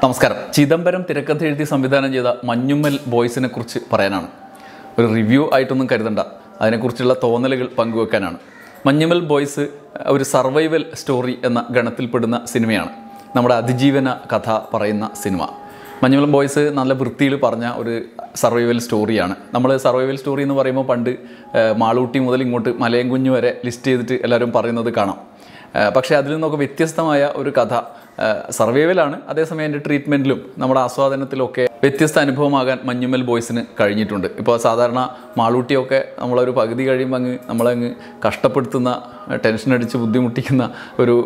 നമസ്കാരം. ചിദംബരം തിരക്കഥ എഴുതി സംവിധാനം ചെയ്ത മഞ്ഞുമ്മൽ ബോയ്സിനെ കുറിച്ച് പറയാനാണ്. ഒരു റിവ്യൂ ആയിട്ടൊന്നും കരുതണ്ട, അതിനെക്കുറിച്ചുള്ള തോന്നലുകൾ പങ്കുവെക്കാനാണ്. മഞ്ഞുമ്മൽ ബോയ്സ് ഒരു സർവൈവൽ സ്റ്റോറി എന്ന ഗണത്തിൽപ്പെടുന്ന സിനിമയാണ്. നമ്മുടെ അതിജീവന കഥ പറയുന്ന സിനിമ. മഞ്ഞുമ്മൽ ബോയ്സ് നല്ല വൃത്തിയിൽ പറഞ്ഞ ഒരു സർവൈവൽ സ്റ്റോറിയാണ്. നമ്മൾ സർവൈവൽ സ്റ്റോറി എന്ന് പറയുമ്പോൾ പണ്ട് മാളൂട്ടി മുതൽ ഇങ്ങോട്ട് മലയൻകുഞ്ഞ് വരെ ലിസ്റ്റ് ചെയ്തിട്ട് എല്ലാവരും പറയുന്നത് കാണാം. പക്ഷേ അതിൽ നിന്നൊക്കെ വ്യത്യസ്തമായ ഒരു കഥ സർവൈവലാണ്. അതേസമയം എൻ്റെ ട്രീറ്റ്മെൻറ്റിലും നമ്മുടെ ആസ്വാദനത്തിലൊക്കെ വ്യത്യസ്ത അനുഭവമാകാൻ മഞ്ഞുമ്മൽ ബോയ്സിന് കഴിഞ്ഞിട്ടുണ്ട്. ഇപ്പോൾ സാധാരണ മാളൂട്ടിയൊക്കെ നമ്മളൊരു പകുതി കഴിയുമ്പോൾ നമ്മളങ്ങ് കഷ്ടപ്പെടുത്തുന്ന, ടെൻഷൻ അടിച്ച് ബുദ്ധിമുട്ടിക്കുന്ന ഒരു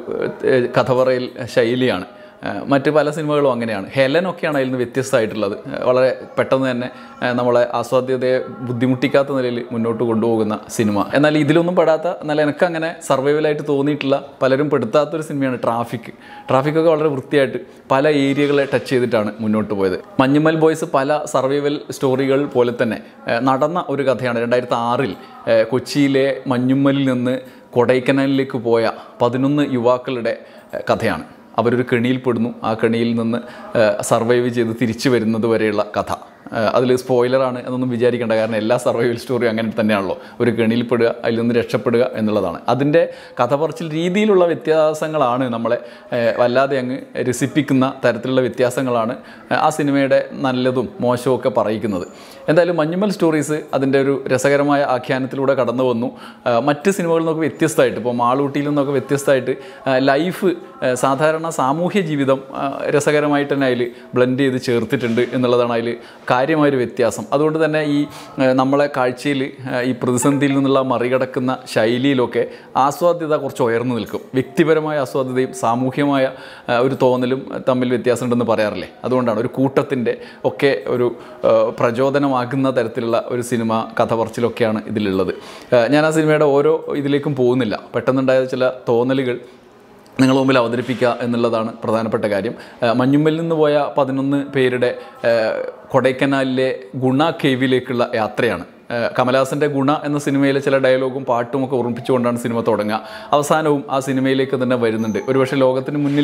കഥ പറയൽ ശൈലിയാണ്. മറ്റ് പല സിനിമകളും അങ്ങനെയാണ്. ഹെലനൊക്കെയാണ് അതിൽ നിന്ന് വ്യത്യസ്തമായിട്ടുള്ളത്. വളരെ പെട്ടെന്ന് തന്നെ നമ്മളെ ആസ്വാദ്യതയെ ബുദ്ധിമുട്ടിക്കാത്ത നിലയിൽ മുന്നോട്ട് കൊണ്ടുപോകുന്ന സിനിമ. എന്നാൽ ഇതിലൊന്നും പെടാത്ത, എന്നാൽ എനിക്കങ്ങനെ സർവൈവലായിട്ട് തോന്നിയിട്ടുള്ള, പലരും പെടുത്താത്തൊരു സിനിമയാണ് ട്രാഫിക്. ട്രാഫിക്കൊക്കെ വളരെ വൃത്തിയായിട്ട് പല ഏരിയകളെ ടച്ച് ചെയ്തിട്ടാണ് മുന്നോട്ട് പോയത്. മഞ്ഞുമ്മൽ ബോയ്സ് പല സർവൈവൽ സ്റ്റോറികൾ പോലെ തന്നെ നടന്ന ഒരു കഥയാണ്. 2006 കൊച്ചിയിലെ മഞ്ഞുമ്മലിൽ നിന്ന് കൊടൈക്കനാലിലേക്ക് പോയ 11 യുവാക്കളുടെ കഥയാണ്. അവരൊരു കെണിയിൽപ്പെടുന്നു. ആ കെണിയിൽ നിന്ന് സർവൈവ് ചെയ്ത് തിരിച്ചു വരുന്നത് വരെയുള്ള കഥ. അതിൽ സ്പോയിലറാണ് എന്നൊന്നും വിചാരിക്കേണ്ട, കാരണം എല്ലാ സർവൈവൽ സ്റ്റോറിയും അങ്ങനെ തന്നെയാണല്ലോ. ഒരു കെണിയിൽപ്പെടുക, അതിൽ നിന്ന് രക്ഷപ്പെടുക എന്നുള്ളതാണ്. അതിൻ്റെ കഥ പറച്ചിൽ രീതിയിലുള്ള വ്യത്യാസങ്ങളാണ് നമ്മളെ വല്ലാതെ അങ്ങ് രസിപ്പിക്കുന്ന തരത്തിലുള്ള വ്യത്യാസങ്ങളാണ് ആ സിനിമയുടെ നല്ലതും മോശവും ഒക്കെ പറയിക്കുന്നത്. എന്തായാലും മഞ്ഞുമ്മൽ സ്റ്റോറീസ് അതിൻ്റെ ഒരു രസകരമായ ആഖ്യാനത്തിലൂടെ കടന്നു വന്നു. മറ്റ് സിനിമകളിൽ നിന്നൊക്കെ വ്യത്യസ്തമായിട്ട്, ഇപ്പോൾ മാളൂട്ടിയിൽ നിന്നൊക്കെ വ്യത്യസ്തമായിട്ട് ലൈഫ്, സാധാരണ സാമൂഹ്യ ജീവിതം രസകരമായിട്ട് തന്നെ അതിൽ ബ്ലെൻഡ് ചെയ്ത് ചേർത്തിട്ടുണ്ട് എന്നുള്ളതാണ് അതിൽ കാര്യമായൊരു വ്യത്യാസം. അതുകൊണ്ട് തന്നെ ഈ നമ്മളെ കാഴ്ചയിൽ ഈ പ്രതിസന്ധിയിൽ നിന്നുള്ള മറികടക്കുന്ന ശൈലിയിലൊക്കെ ആസ്വാദ്യത കുറച്ച് ഉയർന്നു നിൽക്കും. വ്യക്തിപരമായ ആസ്വാദ്യതയും സാമൂഹ്യമായ ഒരു തോന്നലും തമ്മിൽ വ്യത്യാസമുണ്ടെന്ന് പറയാറില്ലേ. അതുകൊണ്ടാണ് ഒരു കൂട്ടത്തിൻ്റെ ഒക്കെ ഒരു പ്രചോദനമാകുന്ന തരത്തിലുള്ള ഒരു സിനിമ കഥ പറച്ചിലൊക്കെയാണ് ഇതിലുള്ളത്. ഞാൻ ആ സിനിമയുടെ ഓരോ ഇതിലേക്കും പോകുന്നില്ല. പെട്ടെന്നുണ്ടായ ചില തോന്നലുകൾ നിങ്ങൾ മുമ്പിൽ അവതരിപ്പിക്കുക എന്നുള്ളതാണ് പ്രധാനപ്പെട്ട കാര്യം. മഞ്ഞുമ്മലിൽ നിന്ന് പോയ 11 പേരുടെ കൊടൈക്കനാലിലെ ഗുണ കേവിലേക്കുള്ള യാത്രയാണ്. കമലഹാസൻ്റെ ഗുണ എന്ന സിനിമയിലെ ചില ഡയലോഗും പാട്ടും ഒക്കെ ഓർമ്മിപ്പിച്ചുകൊണ്ടാണ് സിനിമ തുടങ്ങുക. അവസാനവും ആ സിനിമയിലേക്ക് തന്നെ വരുന്നുണ്ട്. ഒരുപക്ഷെ ലോകത്തിന് മുന്നിൽ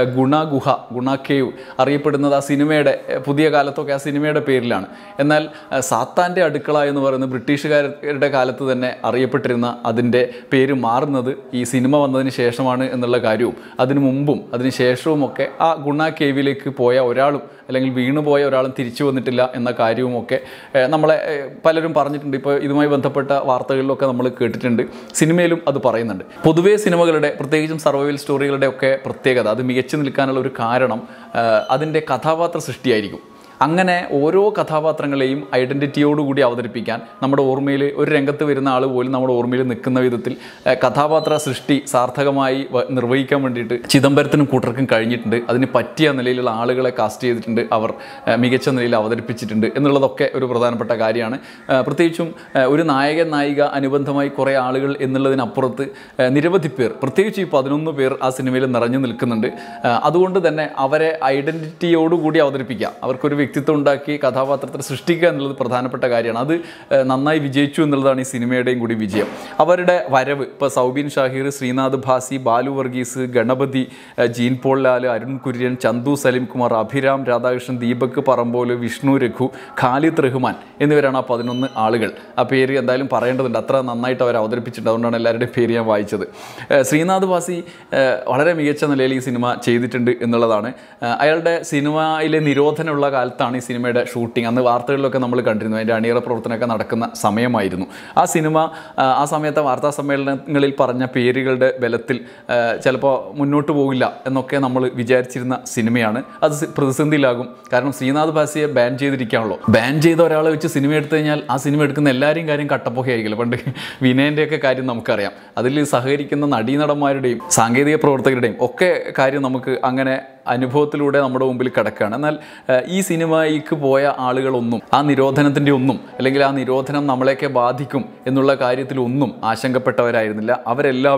ഗുണ കേവ് അറിയപ്പെടുന്നത് ആ സിനിമയുടെ, പുതിയ കാലത്തൊക്കെ ആ സിനിമയുടെ പേരിലാണ്. എന്നാൽ സാത്താൻ്റെ അടുക്കള എന്ന് പറയുന്നത് ബ്രിട്ടീഷുകാരുടെ കാലത്ത് തന്നെ അറിയപ്പെട്ടിരുന്ന അതിൻ്റെ പേര് മാറുന്നത് ഈ സിനിമ വന്നതിന് ശേഷമാണ് എന്നുള്ള കാര്യവും, അതിനു മുമ്പും അതിന് ശേഷവും ഒക്കെ ആ ഗുണ കേവിലേക്ക് പോയ ഒരാളും, അല്ലെങ്കിൽ വീണുപോയ ഒരാളും തിരിച്ചു വന്നിട്ടില്ല എന്ന കാര്യവുമൊക്കെ നമ്മളെ പലരും പറഞ്ഞിട്ടുണ്ട്. ഇപ്പോൾ ഇതുമായി ബന്ധപ്പെട്ട വാർത്തകളിലൊക്കെ നമ്മൾ കേട്ടിട്ടുണ്ട്. സിനിമയിലും അത് പറയുന്നുണ്ട്. പൊതുവേ സിനിമകളുടെ, പ്രത്യേകിച്ചും സർവൈവൽ സ്റ്റോറികളുടെ ഒക്കെ പ്രത്യേകത, അത് മികച്ചു നിൽക്കാനുള്ള ഒരു കാരണം അതിൻ്റെ കഥാപാത്ര സൃഷ്ടിയായിരിക്കും. അങ്ങനെ ഓരോ കഥാപാത്രങ്ങളെയും ഐഡൻറ്റിറ്റിയോടുകൂടി അവതരിപ്പിക്കാൻ നമ്മുടെ ഓർമ്മയിൽ, ഒരു രംഗത്ത് വരുന്ന ആൾ പോലും നമ്മുടെ ഓർമ്മയിൽ നിൽക്കുന്ന വിധത്തിൽ കഥാപാത്ര സൃഷ്ടി സാർത്ഥകമായി നിർവഹിക്കാൻ വേണ്ടിയിട്ട് ചിദംബരത്തിനും കൂട്ടർക്കും കഴിഞ്ഞിട്ടുണ്ട്. അതിന് പറ്റിയ നിലയിലുള്ള ആളുകളെ കാസ്റ്റ് ചെയ്തിട്ടുണ്ട്, അവർ മികച്ച നിലയിൽ അവതരിപ്പിച്ചിട്ടുണ്ട് എന്നുള്ളതൊക്കെ ഒരു പ്രധാനപ്പെട്ട കാര്യമാണ്. പ്രത്യേകിച്ചും ഒരു നായകൻ നായിക അനുബന്ധമായി കുറേ ആളുകൾ എന്നുള്ളതിനപ്പുറത്ത് നിരവധി പേർ, പ്രത്യേകിച്ച് ഈ 11 പേർ ആ സിനിമയിൽ നിറഞ്ഞു നിൽക്കുന്നുണ്ട്. അതുകൊണ്ട് തന്നെ അവരെ ഐഡൻറ്റിറ്റിയോടുകൂടി അവതരിപ്പിക്കുക, അവർക്കൊരു വ്യക്തിത്വം ഉണ്ടാക്കി കഥാപാത്രത്തെ സൃഷ്ടിക്കുക എന്നുള്ളത് പ്രധാനപ്പെട്ട കാര്യമാണ്. അത് നന്നായി വിജയിച്ചു എന്നുള്ളതാണ് ഈ സിനിമയുടെയും കൂടി വിജയം. അവരുടെ വരവ്, ഇപ്പോൾ സൗബിൻ ഷാഹിർ, ശ്രീനാഥ് ഭാസി, ബാലു വർഗീസ്, ഗണപതി, ജീൻ പോൾ ലാൽ, അരുൺ കുര്യൻ, ചന്തു സലിം കുമാർ, അഭിരാം രാധാകൃഷ്ണൻ, ദീപക് പറമ്പോല്, വിഷ്ണു രഘു, ഖാലിദ് റഹ്മാൻ എന്നിവരാണ് ആ 11 ആളുകൾ. ആ പേര് എന്തായാലും പറയേണ്ടതുണ്ട്, അത്ര നന്നായിട്ട് അവർ അവതരിപ്പിച്ചിട്ടുണ്ട്. അതുകൊണ്ടാണ് എല്ലാവരുടെയും പേര് ഞാൻ വായിച്ചത്. ശ്രീനാഥ് ഭാസി വളരെ മികച്ച നിലയിൽ ഈ സിനിമ ചെയ്തിട്ടുണ്ട് എന്നുള്ളതാണ്. അയാളുടെ സിനിമയിലെ നിരോധനമുള്ള കാലത്താണ് ഈ സിനിമയുടെ ഷൂട്ടിംഗ്. അന്ന് വാർത്തകളിലൊക്കെ നമ്മൾ കണ്ടിരുന്നു, അതിൻ്റെ അണിയറ പ്രവർത്തനമൊക്കെ നടക്കുന്ന സമയമായിരുന്നു. ആ സിനിമ ആ സമയത്തെ വാർത്താ സമ്മേളനങ്ങളിൽ പറഞ്ഞ പേരുകളുടെ ബലത്തിൽ ചിലപ്പോൾ മുന്നോട്ട് പോകില്ല എന്നൊക്കെ നമ്മൾ വിചാരിച്ചിരുന്ന സിനിമയാണ്. അത് പ്രതിസന്ധിയിലാകും. കാരണം ശ്രീനാഥ് ഭാസിയെ ബാൻ ചെയ്തിരിക്കുകയാണല്ലോ. ബാൻ ചെയ്ത ഒരാളെ വെച്ച് സിനിമ എടുത്തു കഴിഞ്ഞാൽ ആ സിനിമ എടുക്കുന്ന എല്ലാവരെയും കാര്യം കട്ടപ്പൊക്കെയായിരിക്കില്ല. പണ്ട് വിനയൻ്റെയൊക്കെ കാര്യം നമുക്കറിയാം. അതിൽ സഹകരിക്കുന്ന നടീനടന്മാരുടെയും സാങ്കേതിക പ്രവർത്തകരുടെയും ഒക്കെ കാര്യം നമുക്ക് അങ്ങനെ അനുഭവത്തിലൂടെ നമ്മുടെ മുമ്പിൽ കിടക്കുകയാണ്. എന്നാൽ ഈ സിനിമയ്ക്ക് പോയ ആളുകളൊന്നും ആ നിരോധനത്തിൻ്റെ ഒന്നും, അല്ലെങ്കിൽ ആ നിരോധനം നമ്മളെയൊക്കെ ബാധിക്കും എന്നുള്ള കാര്യത്തിലൊന്നും ആശങ്കപ്പെട്ടവരായിരുന്നില്ല. അവരെല്ലാവരും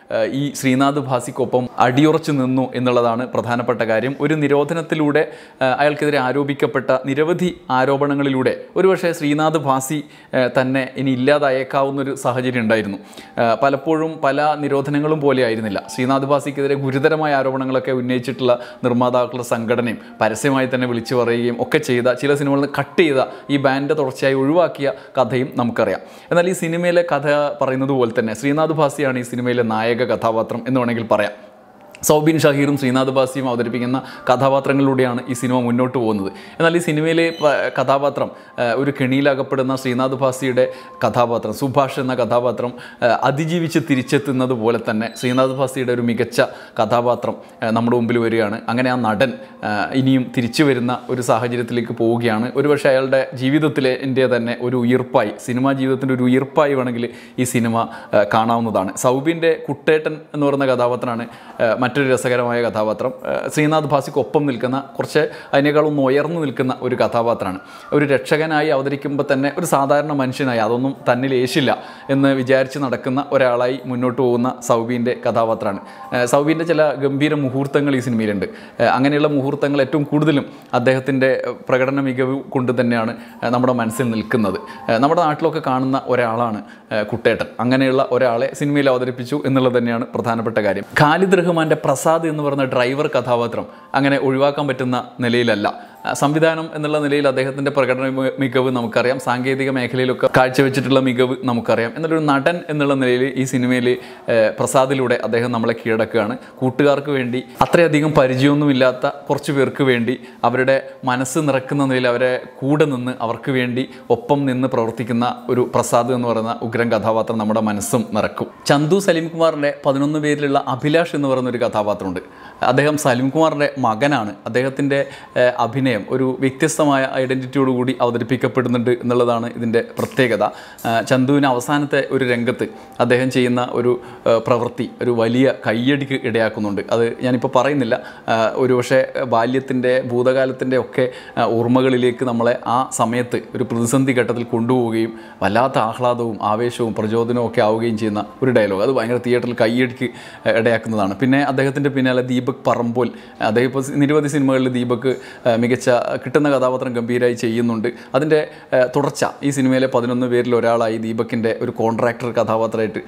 ഈ ശ്രീനാഥ് ഭാസിക്കൊപ്പം അടിയുറച്ചു നിന്നു എന്നുള്ളതാണ് പ്രധാനപ്പെട്ട കാര്യം. ഒരു നിരോധനത്തിലൂടെ അയാൾക്കെതിരെ ആരോപിക്കപ്പെട്ട നിരവധി ആരോപണങ്ങളിലൂടെ ഒരുപക്ഷെ ശ്രീനാഥ് ഭാസി തന്നെ ഇനി ഇല്ലാതായേക്കാവുന്നൊരു സാഹചര്യം ഉണ്ടായിരുന്നു. പലപ്പോഴും പല നിരോധനങ്ങളും പോലെ ആയിരുന്നില്ല. ശ്രീനാഥ് ഭാസിക്കെതിരെ ഗുരുതരമായ ആരോപണങ്ങളൊക്കെ ഉന്നയിച്ചിട്ടുള്ള നിർമ്മാതാക്കളുടെ സംഘടനയും പരസ്യമായി തന്നെ വിളിച്ചു പറയുകയും ഒക്കെ ചെയ്ത, ചില സിനിമകളിൽ നിന്ന് കട്ട് ചെയ്ത, ഈ ബാൻഡ് തുടർച്ചയായി ഒഴിവാക്കിയ കഥയും നമുക്കറിയാം. എന്നാൽ ഈ സിനിമയിലെ കഥ പറയുന്നത് പോലെ തന്നെ ശ്രീനാഥ് ഭാസിയാണ് ഈ സിനിമയിലെ നായക കഥാപാത്രം എന്ന് വേണമെങ്കിൽ പറയാം. സൗബിൻ ഷഹീറും ശ്രീനാഥ് ഭാസിയും അവതരിപ്പിക്കുന്ന കഥാപാത്രങ്ങളിലൂടെയാണ് ഈ സിനിമ മുന്നോട്ട് പോകുന്നത്. എന്നാൽ ഈ സിനിമയിലെ കഥാപാത്രം, ഒരു കെണിയിലകപ്പെടുന്ന ശ്രീനാഥ് ഭാസിയുടെ കഥാപാത്രം, സുഭാഷ് എന്ന കഥാപാത്രം അതിജീവിച്ച് തിരിച്ചെത്തുന്നത് പോലെ തന്നെ ശ്രീനാഥ് ഭാസിയുടെ ഒരു മികച്ച കഥാപാത്രം നമ്മുടെ മുമ്പിൽ വരികയാണ്. അങ്ങനെ ആ നടൻ ഇനിയും തിരിച്ചു വരുന്ന ഒരു സാഹചര്യത്തിലേക്ക് പോവുകയാണ്. ഒരുപക്ഷെ അയാളുടെ ജീവിതത്തിലെ തന്നെ ഒരു ഉയിർപ്പായി, സിനിമാ ജീവിതത്തിൻ്റെ ഒരു ഉയിർപ്പായി വേണമെങ്കിൽ ഈ സിനിമ കാണാവുന്നതാണ്. സൗബിൻ്റെ കുട്ടേട്ടൻ എന്ന് പറയുന്ന കഥാപാത്രമാണ് മറ്റൊരു രസകരമായ കഥാപാത്രം. ശ്രീനാഥ് ഭാസിക്കൊപ്പം നിൽക്കുന്ന, കുറച്ച് അതിനേക്കാളൊന്ന് ഉയർന്നു നിൽക്കുന്ന ഒരു കഥാപാത്രമാണ്. ഒരു രക്ഷകനായി അവതരിക്കുമ്പോൾ തന്നെ ഒരു സാധാരണ മനുഷ്യനായി, അതൊന്നും തന്നിൽ ഏശില്ല എന്ന് വിചാരിച്ച് നടക്കുന്ന ഒരാളായി മുന്നോട്ട് പോകുന്ന സൗബിൻ്റെ കഥാപാത്രമാണ്. സൗബിൻ്റെ ചില ഗംഭീര മുഹൂർത്തങ്ങൾ ഈ സിനിമയിലുണ്ട്. അങ്ങനെയുള്ള മുഹൂർത്തങ്ങൾ ഏറ്റവും കൂടുതലും അദ്ദേഹത്തിൻ്റെ പ്രകടന മികവ് കൊണ്ട് തന്നെയാണ് നമ്മുടെ മനസ്സിൽ നിൽക്കുന്നത്. നമ്മുടെ നാട്ടിലൊക്കെ കാണുന്ന ഒരാളാണ് കുട്ടേട്ടൻ. അങ്ങനെയുള്ള ഒരാളെ സിനിമയിൽ അവതരിപ്പിച്ചു എന്നുള്ളത് തന്നെയാണ് പ്രധാനപ്പെട്ട കാര്യം. ഖാലിദ് റഹ്മാൻ്റെ പ്രസാദ് എന്ന് പറയുന്ന ഡ്രൈവർ കഥാപാത്രം അങ്ങനെ ഒഴിവാക്കാൻ പറ്റുന്ന നിലയിലല്ല. സംവിധാനം എന്നുള്ള നിലയിൽ അദ്ദേഹത്തിൻ്റെ പ്രകടന മികവ് നമുക്കറിയാം, സാങ്കേതിക മേഖലയിലൊക്കെ കാഴ്ചവെച്ചിട്ടുള്ള മികവ് നമുക്കറിയാം. എന്നൊരു നടൻ എന്നുള്ള നിലയിൽ ഈ സിനിമയിൽ പ്രസാദിലൂടെ അദ്ദേഹം നമ്മളെ കീഴടക്കുകയാണ്. കൂട്ടുകാർക്ക് വേണ്ടി, അത്രയധികം പരിചയമൊന്നുമില്ലാത്ത കുറച്ച് പേർക്ക് വേണ്ടി, അവരുടെ മനസ്സ് നിറക്കുന്ന നിലയിൽ അവരെ കൂടെ നിന്ന് അവർക്ക് വേണ്ടി ഒപ്പം നിന്ന് പ്രവർത്തിക്കുന്ന ഒരു പ്രസാദ് എന്ന് പറയുന്ന ഉഗ്രൻ കഥാപാത്രം നമ്മുടെ മനസ്സും നിറക്കും. ചന്തു സലീംകുമാറിൻ്റെ 11 പേരിലുള്ള അഭിലാഷ് എന്ന് പറയുന്ന ഒരു കഥാപാത്രമുണ്ട്. അദ്ദേഹം സലീംകുമാറിൻ്റെ മകനാണ്. അദ്ദേഹത്തിൻ്റെ അഭിനയം ഒരു വ്യത്യസ്തമായ ഐഡൻറ്റിറ്റിയോടുകൂടി അവതരിപ്പിക്കപ്പെടുന്നുണ്ട് എന്നുള്ളതാണ് ഇതിൻ്റെ പ്രത്യേകത. ചന്തുവിന് അവസാനത്തെ ഒരു രംഗത്ത് അദ്ദേഹം ചെയ്യുന്ന ഒരു പ്രവൃത്തി ഒരു വലിയ കയ്യടിക്ക് ഇടയാക്കുന്നുണ്ട്. അത് ഞാനിപ്പോൾ പറയുന്നില്ല. ഒരുപക്ഷെ ബാല്യത്തിൻ്റെ, ഭൂതകാലത്തിൻ്റെ ഒക്കെ ഓർമ്മകളിലേക്ക് നമ്മളെ ആ സമയത്ത് ഒരു പ്രതിസന്ധി ഘട്ടത്തിൽ കൊണ്ടുപോവുകയും വല്ലാത്ത ആഹ്ലാദവും ആവേശവും പ്രചോദനവും ഒക്കെ ആവുകയും ചെയ്യുന്ന ഒരു ഡയലോഗ്. അത് ഭയങ്കര തിയേറ്ററിൽ കയ്യടിക്ക് ഇടയാക്കുന്നതാണ്. പിന്നെ അദ്ദേഹത്തിൻ്റെ പിന്നാലെ ദീപക് പറമ്പോൾ, അദ്ദേഹം ഇപ്പോൾ നിരവധി സിനിമകളിൽ ദീപക് മികച്ച കിട്ടുന്ന കഥാപാത്രം ഗംഭീരമായി ചെയ്യുന്നുണ്ട്. അതിൻ്റെ തുടർച്ച ഈ സിനിമയിലെ 11 പേരിൽ ഒരാളായി ദീപകിൻ്റെ ഒരു കോൺട്രാക്ടർ കഥാപാത്രമായിട്ട്,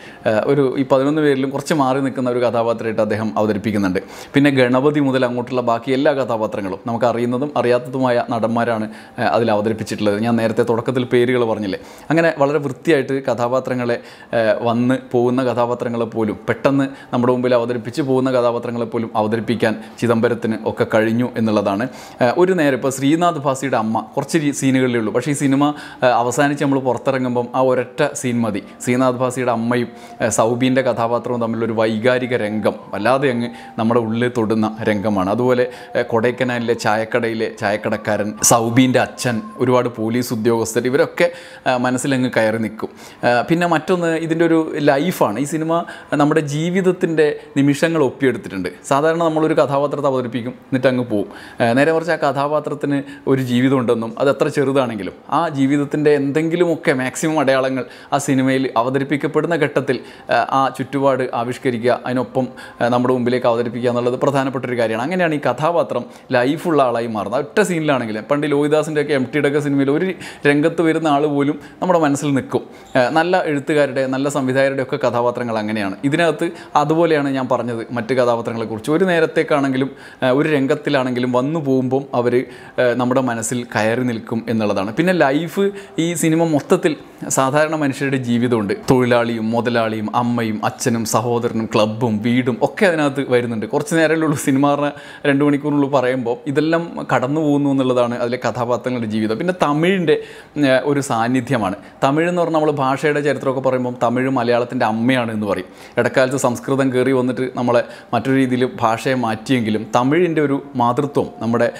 ഈ 11 പേരിലും കുറച്ച് മാറി നിൽക്കുന്ന ഒരു കഥാപാത്രമായിട്ട് അദ്ദേഹം അവതരിപ്പിക്കുന്നുണ്ട്. പിന്നെ ഗണപതി മുതൽ അങ്ങോട്ടുള്ള ബാക്കി എല്ലാ കഥാപാത്രങ്ങളും നമുക്ക് അറിയുന്നതും അറിയാത്തതുമായ നടന്മാരാണ് അതിൽ അവതരിപ്പിച്ചിട്ടുള്ളത്. ഞാൻ നേരത്തെ തുടക്കത്തിൽ പേരുകൾ പറഞ്ഞില്ലേ. അങ്ങനെ വളരെ വൃത്തിയായിട്ട് കഥാപാത്രങ്ങളെ, വന്ന് പോകുന്ന കഥാപാത്രങ്ങളെ പോലും പെട്ടെന്ന് നമ്മുടെ മുമ്പിൽ അവതരിപ്പിച്ച് പോകുന്ന കഥാപാത്രങ്ങളെ പോലും അവതരിപ്പിക്കാൻ ചിദംബരത്തിന് ഒക്കെ കഴിഞ്ഞു എന്നുള്ളതാണ്. ഒരു നേരം ഇപ്പോൾ ശ്രീനാഥ് ഭാസിയുടെ അമ്മ കുറച്ച് സീനുകളിലേ ഉള്ളൂ. പക്ഷേ ഈ സിനിമ അവസാനിച്ച് നമ്മൾ പുറത്തിറങ്ങുമ്പം ആ ഒരൊറ്റ സീൻ മതി. ശ്രീനാഥ് ഭാസിയുടെ അമ്മയും സൗബിൻ്റെ കഥാപാത്രവും തമ്മിലൊരു വൈകാരിക രംഗം വല്ലാതെ അങ്ങ് നമ്മുടെ ഉള്ളിൽ തൊടുന്ന രംഗമാണ്. അതുപോലെ കൊടൈക്കനാലിലെ ചായക്കടയിലെ ചായക്കടക്കാരൻ, സൗബിൻ്റെ അച്ഛൻ, ഒരുപാട് പോലീസ് ഉദ്യോഗസ്ഥർ, ഇവരൊക്കെ മനസ്സിലങ്ങ് കയറി നിൽക്കും. പിന്നെ മറ്റൊന്ന്, ഇതിൻ്റെ ഒരു ലൈഫാണ്. ഈ സിനിമ നമ്മുടെ ജീവിതത്തിൻ്റെ നിമിഷങ്ങൾ ഒപ്പിയെടുത്തിട്ടുണ്ട്. സാധാരണ നമ്മളൊരു കഥാപാത്രത്തെ അവതരിപ്പിക്കും, എന്നിട്ട് അങ്ങ് പോവും. നേരെ മറിച്ച് ആ കഥാപാത്രത്തിന് ഒരു ജീവിതം ഉണ്ടെന്നും അത് എത്ര ചെറുതാണെങ്കിലും ആ ജീവിതത്തിൻ്റെ എന്തെങ്കിലുമൊക്കെ മാക്സിമം അടയാളങ്ങൾ ആ സിനിമയിൽ അവതരിപ്പിക്കപ്പെടുന്ന ഘട്ടത്തിൽ ആ ചുറ്റുപാട് ആവിഷ്കരിക്കുക, അതിനൊപ്പം നമ്മുടെ മുമ്പിലേക്ക് അവതരിപ്പിക്കുക എന്നുള്ളത് പ്രധാനപ്പെട്ടൊരു കാര്യമാണ്. അങ്ങനെയാണ് ഈ കഥാപാത്രം ലൈഫുള്ള ആളായി മാറുന്നത്. ഒറ്റ സീനിലാണെങ്കിലും, പണ്ട് ലോഹിദാസിൻ്റെ ഒക്കെ MTയുടെ ഒക്കെ സിനിമയിൽ ഒരു രംഗത്ത് വരുന്ന ആൾ പോലും നമ്മുടെ മനസ്സിൽ നിൽക്കും. നല്ല എഴുത്തുകാരുടെ, നല്ല സംവിധായകരുടെ ഒക്കെ കഥാപാത്രങ്ങൾ അങ്ങനെയാണ്. ഇതിനകത്ത് അതുപോലെയാണ് ഞാൻ പറഞ്ഞത്. മറ്റ് കഥാപാത്രങ്ങളെക്കുറിച്ച് ഒരു നേരത്തേക്കാണെങ്കിലും ഒരു രംഗത്തിലാണെങ്കിലും വന്നു പോകുമ്പം അവർ നമ്മുടെ മനസ്സിൽ കയറി നിൽക്കും എന്നുള്ളതാണ്. പിന്നെ ലൈഫ്, ഈ സിനിമ മൊത്തത്തിൽ സാധാരണ മനുഷ്യരുടെ ജീവിതമുണ്ട്. തൊഴിലാളിയും മുതലാളിയും അമ്മയും അച്ഛനും സഹോദരനും ക്ലബ്ബും വീടും ഒക്കെ അതിനകത്ത് വരുന്നുണ്ട്. കുറച്ച് നേരമുള്ളൂ സിനിമ 2 മണിക്കൂറിനുള്ളിൽ പറയുമ്പോൾ ഇതെല്ലാം കടന്നു പോകുന്നു എന്നുള്ളതാണ് അതിലെ കഥാപാത്രങ്ങളുടെ ജീവിതം. പിന്നെ തമിഴിൻ്റെ ഒരു സാന്നിധ്യമാണ്. തമിഴ് എന്ന് പറഞ്ഞാൽ നമ്മൾ ഭാഷയുടെ ചരിത്രമൊക്കെ പറയുമ്പോൾ തമിഴ് മലയാളത്തിൻ്റെ അമ്മയാണ് എന്ന് പറയും. ഇടക്കാലത്ത് സംസ്കൃതം കയറി വന്നിട്ട് നമ്മളെ മറ്റൊരു രീതിയിൽ ഭാഷയെ മാറ്റിയെങ്കിലും തമിഴിൻ്റെ ഒരു മാതൃത്വം നമ്മുടെ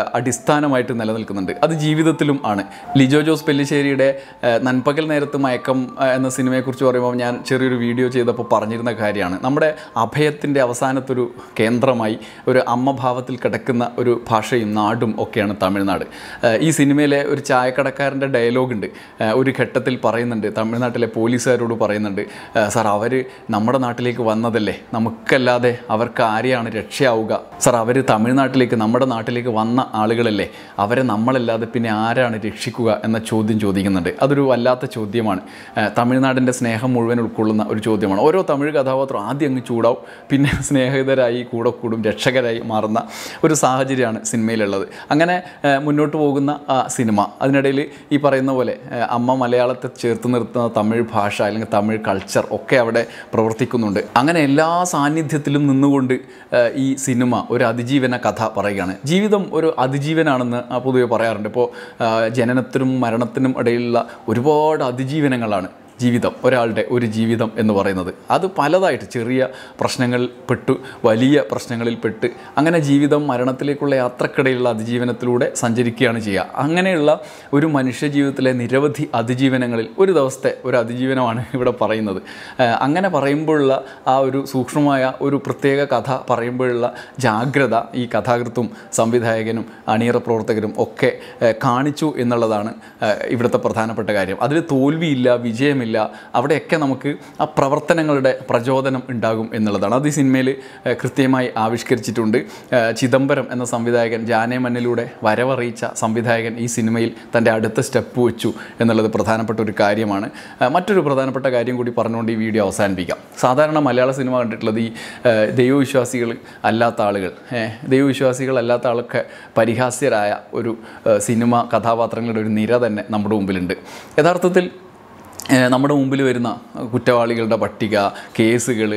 അടിസ്ഥാനമായിട്ട് നിലനിൽക്കുന്നുണ്ട്. അത് ജീവിതത്തിലും ആണ്. ലിജോ ജോസ് പെല്ലിശ്ശേരിയുടെ നൻപകൽ നേരത്ത് മയക്കം എന്ന സിനിമയെക്കുറിച്ച് പറയുമ്പോൾ ഞാൻ ചെറിയൊരു വീഡിയോ ചെയ്തപ്പോൾ പറഞ്ഞിരുന്ന കാര്യമാണ്, നമ്മുടെ അഭയത്തിൻ്റെ അവസാനത്തൊരു കേന്ദ്രമായി ഒരു അമ്മഭാവത്തിൽ കിടക്കുന്ന ഒരു ഭാഷയും നാടും ഒക്കെയാണ് തമിഴ്നാട്. ഈ സിനിമയിലെ ഒരു ചായക്കടക്കാരൻ്റെ ഡയലോഗുണ്ട്, ഒരു ഘട്ടത്തിൽ പറയുന്നുണ്ട്, തമിഴ്നാട്ടിലെ പോലീസുകാരോട് പറയുന്നുണ്ട്, സാർ അവർ നമ്മുടെ നാട്ടിലേക്ക് വന്നതല്ലേ, നമുക്കല്ലാതെ അവർക്ക് ആരെയാണ് രക്ഷയാവുക, സാർ അവർ തമിഴ്നാട്ടിലേക്ക് നമ്മുടെ നാട്ടിലേക്ക് വന്ന ആളുകളല്ലേ, അവരെ നമ്മളല്ലാതെ പിന്നെ ആരാണ് രക്ഷിക്കുക എന്ന ചോദ്യം ചോദിക്കുന്നുണ്ട്. അതൊരു വല്ലാത്ത ചോദ്യമാണ്. തമിഴ്നാടിൻ്റെ സ്നേഹം മുഴുവൻ ഉൾക്കൊള്ളുന്ന ഒരു ചോദ്യമാണ്. ഓരോ തമിഴ് കഥാപാത്രം ആദ്യം അങ്ങ് ചൂടാവും, പിന്നെ സ്നേഹിതരായി കൂടെ കൂടും, രക്ഷകരായി മാറുന്ന ഒരു സാഹചര്യമാണ് സിനിമയിലുള്ളത്. അങ്ങനെ മുന്നോട്ട് പോകുന്ന സിനിമ, അതിനിടയിൽ ഈ പറയുന്ന പോലെ അമ്മ മലയാളത്തെ ചേർത്ത് നിർത്തുന്ന തമിഴ് ഭാഷ അല്ലെങ്കിൽ തമിഴ് കൾച്ചർ ഒക്കെ അവിടെ പ്രവർത്തിക്കുന്നുണ്ട്. അങ്ങനെ എല്ലാ സാന്നിധ്യത്തിലും നിന്നുകൊണ്ട് ഈ സിനിമ ഒരു അതിജീവന കഥ പറയുകയാണ്. ജീവിതം ഒരു അതിജീവനാണെന്ന് പൊതുവെ പറയാറുണ്ട്. ഇപ്പോൾ ജനനത്തിനും മരണത്തിനും ഇടയിലുള്ള ഒരുപാട് അതിജീവനങ്ങളാണ് ജീവിതം, ഒരാളുടെ ഒരു ജീവിതം എന്ന് പറയുന്നത്. അത് പലതായിട്ട് ചെറിയ പ്രശ്നങ്ങളിൽ പെട്ടു വലിയ പ്രശ്നങ്ങളിൽ പെട്ട് അങ്ങനെ ജീവിതം മരണത്തിലേക്കുള്ള യാത്രക്കിടയിലുള്ള അതിജീവനത്തിലൂടെ സഞ്ചരിക്കുകയാണ് ചെയ്യുക. അങ്ങനെയുള്ള ഒരു മനുഷ്യ ജീവിതത്തിലെ നിരവധി അതിജീവനങ്ങളിൽ ഒരു ദിവസത്തെ ഒരു അതിജീവനമാണ് ഇവിടെ പറയുന്നത്. അങ്ങനെ പറയുമ്പോഴുള്ള ആ ഒരു സൂക്ഷ്മമായ ഒരു പ്രത്യേക കഥ പറയുമ്പോഴുള്ള ജാഗ്രത ഈ കഥാകൃത്തും സംവിധായകനും അണിയറ പ്രവർത്തകരും ഒക്കെ കാണിച്ചു എന്നുള്ളതാണ് ഇവിടുത്തെ പ്രധാനപ്പെട്ട കാര്യം. അതിൽ തോൽവിയില്ല, വിജയമില്ല, അവിടെയൊക്കെ നമുക്ക് ആ പ്രവർത്തനങ്ങളുടെ പ്രചോദനം ഉണ്ടാകും എന്നുള്ളതാണ്. അത് ഈ സിനിമയിൽ കൃത്യമായി ആവിഷ്കരിച്ചിട്ടുണ്ട്. ചിദംബരം എന്ന സംവിധായകൻ, ജാനേ മണ്ണിലൂടെ വരവറിയിച്ച സംവിധായകൻ ഈ സിനിമയിൽ തൻ്റെ അടുത്ത സ്റ്റെപ്പ് വെച്ചു എന്നുള്ളത് പ്രധാനപ്പെട്ട ഒരു കാര്യമാണ്. മറ്റൊരു പ്രധാനപ്പെട്ട കാര്യം കൂടി പറഞ്ഞുകൊണ്ട് ഈ വീഡിയോ അവസാനിപ്പിക്കാം. സാധാരണ മലയാള സിനിമ കണ്ടിട്ടുള്ളത് ഈ ദൈവവിശ്വാസികൾ അല്ലാത്ത ആളുകൾ, ദൈവവിശ്വാസികളല്ലാത്ത ആളൊക്കെ പരിഹാസ്യരായ ഒരു സിനിമ കഥാപാത്രങ്ങളുടെ ഒരു നിര തന്നെ നമ്മുടെ മുമ്പിലുണ്ട്. യഥാർത്ഥത്തിൽ നമ്മുടെ മുമ്പിൽ വരുന്ന കുറ്റവാളികളുടെ പട്ടിക, കേസുകൾ,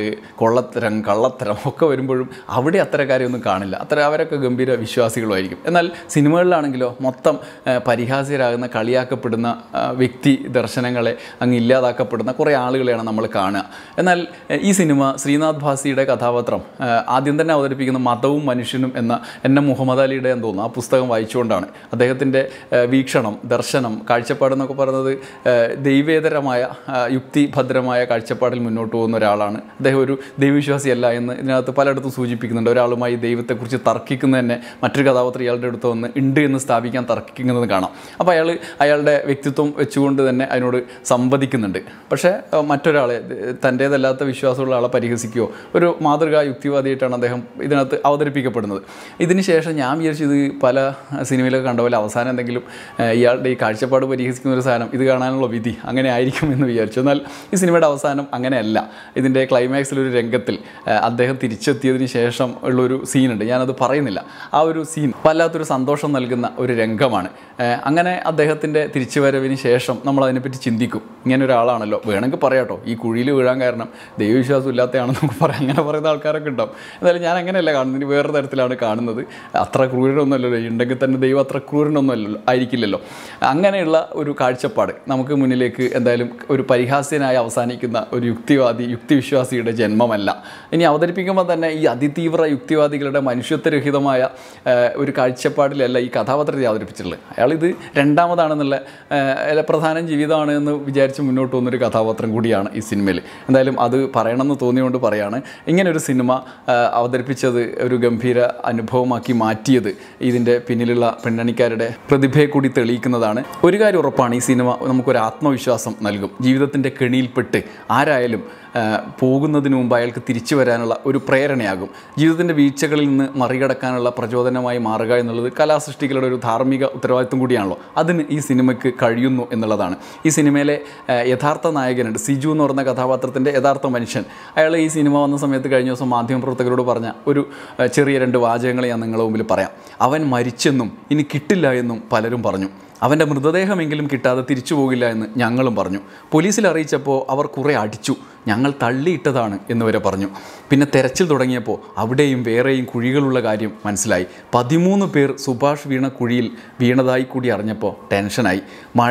കള്ളത്തരം ഒക്കെ വരുമ്പോഴും അവിടെ അത്തരം കാര്യമൊന്നും കാണില്ല. അവരൊക്കെ ഗംഭീര വിശ്വാസികളുമായിരിക്കും. എന്നാൽ സിനിമകളിലാണെങ്കിലോ മൊത്തം പരിഹാസ്യരാകുന്ന, കളിയാക്കപ്പെടുന്ന വ്യക്തി ദർശനങ്ങളെ അങ്ങ് ഇല്ലാതാക്കപ്പെടുന്ന കുറേ ആളുകളെയാണ് നമ്മൾ കാണുക. എന്നാൽ ഈ സിനിമ ശ്രീനാഥ് ഭാസിയുടെ കഥാപാത്രം ആദ്യം തന്നെ അവതരിപ്പിക്കുന്ന മതവും മനുഷ്യനും എന്ന എന്നെ മുഹമ്മദ് അലിയുടെ എന്ന് തോന്നുന്നു ആ പുസ്തകം വായിച്ചുകൊണ്ടാണ്. അദ്ദേഹത്തിൻ്റെ വീക്ഷണം, ദർശനം, കാഴ്ചപ്പാടെന്നൊക്കെ പറയുന്നത് ദൈവേതര യുക്തിഭദ്രമായ കാഴ്ചപ്പാടിൽ മുന്നോട്ട് പോകുന്ന ഒരാളാണ് അദ്ദേഹം. ഒരു ദൈവവിശ്വാസിയല്ല എന്ന് ഇതിനകത്ത് പലയിടത്തും സൂചിപ്പിക്കുന്നുണ്ട്. ഒരാളുമായി ദൈവത്തെക്കുറിച്ച് തർക്കിക്കുന്നത് തന്നെ മറ്റൊരു കഥാപാത്രം ഇയാളുടെ അടുത്ത് വന്ന് ഉണ്ട് എന്ന് സ്ഥാപിക്കാൻ തർക്കിക്കുന്നത് കാണാം. അപ്പോൾ അയാളുടെ വ്യക്തിത്വം വെച്ചുകൊണ്ട് തന്നെ അതിനോട് സംവദിക്കുന്നുണ്ട്. പക്ഷേ മറ്റൊരാളെ, തൻ്റേതല്ലാത്ത വിശ്വാസമുള്ള ആളെ പരിഹസിക്കുകയോ, ഒരു മാതൃകാ യുക്തിവാദിയായിട്ടാണ് അദ്ദേഹം ഇതിനകത്ത് അവതരിപ്പിക്കപ്പെടുന്നത്. ഇതിന് ശേഷം ഞാൻ വിചാരിച്ചത് പല സിനിമയിലൊക്കെ കണ്ട പോലെ അവസാനം എന്തെങ്കിലും ഇയാളുടെ ഈ കാഴ്ചപ്പാട് പരിഹസിക്കുന്ന ഒരു സാധനം ഇത് കാണാനുള്ള വിധി അങ്ങനെ ആയിരിക്കും എന്ന് വിചാരിച്ചു. എന്നാൽ ഈ സിനിമയുടെ അവസാനം അങ്ങനെയല്ല. ഇതിൻ്റെ ക്ലൈമാക്സിലൊരു രംഗത്തിൽ അദ്ദേഹം തിരിച്ചെത്തിയതിന് ശേഷം ഉള്ളൊരു സീനുണ്ട്, ഞാനത് പറയുന്നില്ല. ആ ഒരു സീൻ വല്ലാത്തൊരു സന്തോഷം നൽകുന്ന ഒരു രംഗമാണ്. അങ്ങനെ അദ്ദേഹത്തിൻ്റെ തിരിച്ചുവരവിന് ശേഷം നമ്മൾ അതിനെപ്പറ്റി ചിന്തിക്കും. ഇങ്ങനെ ഒരാളാണല്ലോ, വേണമെങ്കിൽ പറയാട്ടോ ഈ കുഴിയിൽ വീഴാൻ കാരണം ദൈവവിശ്വാസം ഇല്ലാത്തതാണെന്ന് നമുക്ക് പറയാം. അങ്ങനെ പറയുന്ന ആൾക്കാരൊക്കെ ഉണ്ടാവും. എന്തായാലും ഞാൻ അങ്ങനെയല്ല കാണുന്നത്, വേറെ തരത്തിലാണ് കാണുന്നത്. അത്ര ക്രൂരനൊന്നുമല്ലല്ലോ, ഉണ്ടെങ്കിൽ തന്നെ ദൈവം അത്ര ക്രൂരനൊന്നും ആയിരിക്കില്ലല്ലോ. അങ്ങനെയുള്ള ഒരു കാഴ്ചപ്പാട് നമുക്ക് മുന്നിലേക്ക് എന്തായാലും ഒരു പരിഹാസ്യനായി അവസാനിക്കുന്ന ഒരു യുക്തിവിശ്വാസിയുടെ ജന്മമല്ല. ഇനി അവതരിപ്പിക്കുമ്പോൾ തന്നെ ഈ അതിതീവ്ര യുക്തിവാദികളുടെ മനുഷ്യത്വരഹിതമായ ഒരു കാഴ്ചപ്പാടിലല്ല ഈ കഥാപാത്രത്തെ അവതരിപ്പിച്ചിട്ടുള്ളത്. അയാളിത് രണ്ടാമതാണെന്നുള്ള പ്രധാന ജീവിതമാണ് എന്ന് വിചാരിച്ച് മുന്നോട്ട് പോകുന്നൊരു കഥാപാത്രം കൂടിയാണ് ഈ സിനിമയിൽ. എന്തായാലും അത് പറയണമെന്ന് തോന്നിയുകൊണ്ട് പറയാണ്. ഇങ്ങനൊരു സിനിമ അവതരിപ്പിച്ചത്, ഒരു ഗംഭീര അനുഭവമാക്കി മാറ്റിയത് ഇതിൻ്റെ പിന്നിലുള്ള പിന്നണിക്കാരുടെ പ്രതിഭയെ കൂടി തെളിയിക്കുന്നതാണ്. ഒരു കാര്യം ഉറപ്പാണ്, ഈ സിനിമ നമുക്കൊരു ആത്മവിശ്വാസം നൽകും. ജീവിതത്തിൻ്റെ കെണിയിൽപ്പെട്ട് ആരായാലും പോകുന്നതിന് മുമ്പ് അയാൾക്ക് തിരിച്ചു വരാനുള്ള ഒരു പ്രേരണയാകും. ജീവിതത്തിൻ്റെ വീഴ്ചകളിൽ നിന്ന് മറികടക്കാനുള്ള പ്രചോദനമായി മാറുക എന്നുള്ളത് കലാസൃഷ്ടികളുടെ ഒരു ധാർമ്മിക ഉത്തരവാദിത്വം കൂടിയാണല്ലോ. അതിന് ഈ സിനിമയ്ക്ക് കഴിയുന്നു എന്നുള്ളതാണ്. ഈ സിനിമയിലെ യഥാർത്ഥ നായകനുണ്ട്, സിജു എന്ന് പറയുന്ന കഥാപാത്രത്തിൻ്റെ യഥാർത്ഥ മനുഷ്യൻ. അയാൾ ഈ സിനിമ വന്ന സമയത്ത് കഴിഞ്ഞ ദിവസം മാധ്യമപ്രവർത്തകരോട് പറഞ്ഞ ഒരു ചെറിയ 2 വാചകങ്ങൾ ഞാൻ നിങ്ങളുടെ മുമ്പിൽ പറയാം. അവൻ മരിച്ചെന്നും ഇനി കിട്ടില്ല എന്നും പലരും പറഞ്ഞു. അവൻ്റെ മൃതദേഹമെങ്കിലും കിട്ടാതെ തിരിച്ചു പോകില്ല എന്ന് ഞങ്ങളും പറഞ്ഞു. പോലീസിൽ അറിയിച്ചപ്പോൾ അവർ കുറേ അടിച്ചു, ഞങ്ങൾ തള്ളിയിട്ടതാണ് എന്നുവരെ പറഞ്ഞു. പിന്നെ തെരച്ചിൽ തുടങ്ങിയപ്പോൾ അവിടെയും വേറെയും കുഴികളുള്ള കാര്യം മനസ്സിലായി. 13 പേർ സുഭാഷ് വീണ കുഴിയിൽ വീണതായി കൂടി അറിഞ്ഞപ്പോൾ ടെൻഷനായി.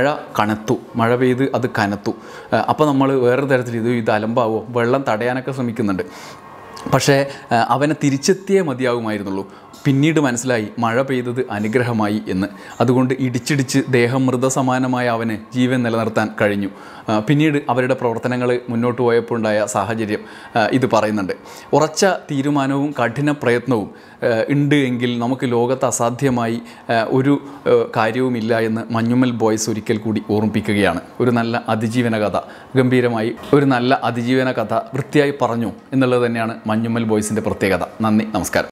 മഴ പെയ്ത് അത് കനത്തു. അപ്പോൾ നമ്മൾ വേറെ തരത്തിൽ ഇത് അലമ്പാവോ, വെള്ളം തടയാനൊക്കെ ശ്രമിക്കുന്നുണ്ട്. പക്ഷേ അവനെ തിരിച്ചെത്തിയേ മതിയാകുമായിരുന്നുള്ളൂ. പിന്നീട് മനസ്സിലായി മഴ പെയ്തത് അനുഗ്രഹമായി എന്ന്. അതുകൊണ്ട് ഇടിച്ചിടിച്ച് ദേഹം മൃതസമാനമായ അവന് ജീവൻ നിലനിർത്താൻ കഴിഞ്ഞു. പിന്നീട് അവരുടെ പ്രവർത്തനങ്ങൾ മുന്നോട്ട് പോയപ്പോൾ ഉണ്ടായ സാഹചര്യം ഇത് പറയുന്നുണ്ട്. ഉറച്ച തീരുമാനവും കഠിന പ്രയത്നവും ഉണ്ട് എങ്കിൽ നമുക്ക് ലോകത്ത് അസാധ്യമായി ഒരു കാര്യവുമില്ല എന്ന് മഞ്ഞുമ്മൽ ബോയ്സ് ഒരിക്കൽ കൂടി ഓർമ്മിപ്പിക്കുകയാണ്. ഒരു നല്ല അതിജീവന കഥ, ഗംഭീരമായി ഒരു നല്ല അതിജീവന കഥ വൃത്തിയായി പറഞ്ഞു എന്നുള്ളത് തന്നെയാണ് മഞ്ഞുമ്മൽ ബോയ്സിൻ്റെ പ്രത്യേകത. നന്ദി, നമസ്കാരം.